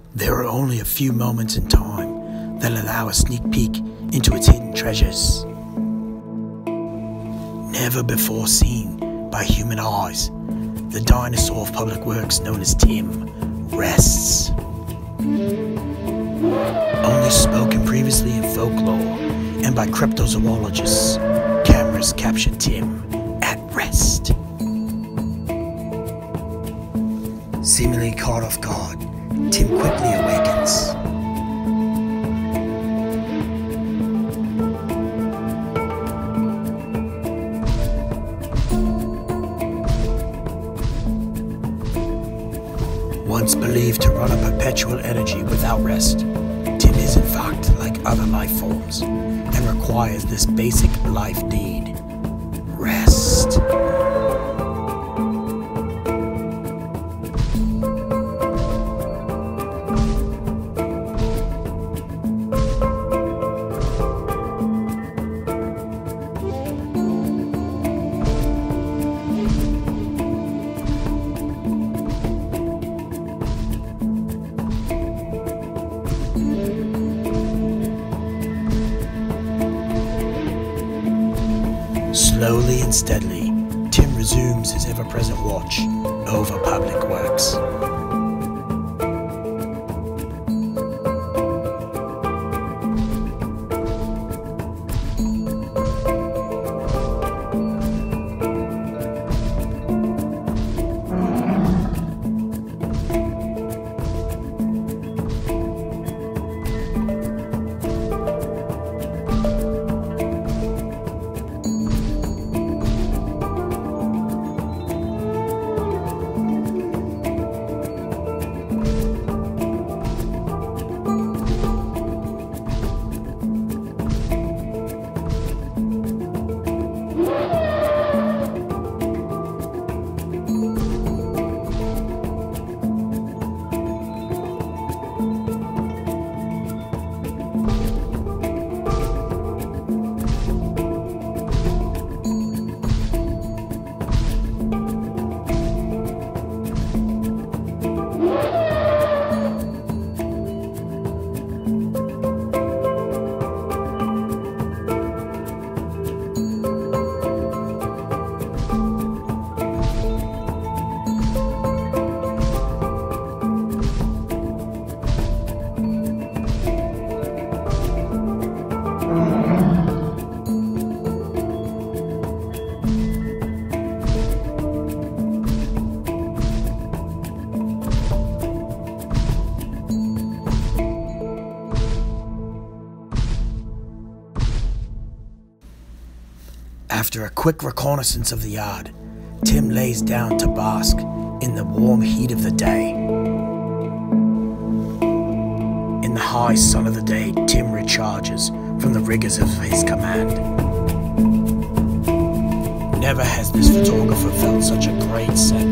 There are only a few moments in time that allow a sneak peek into its hidden treasures. Never before seen by human eyes, the dinosaur of public works known as Tim rests. Only spoken previously in folklore and by cryptozoologists, cameras captured Tim at rest. Seemingly caught off guard, Tim quickly awakens. Once believed to run on perpetual energy without rest, Tim is in fact like other life forms and requires this basic life need: rest. Slowly and steadily, Tim resumes his ever-present watch over public works. After a quick reconnaissance of the yard, Tim lays down to bask in the warm heat of the day. In the high sun of the day, Tim recharges from the rigors of his command. Never has this photographer felt such a great sense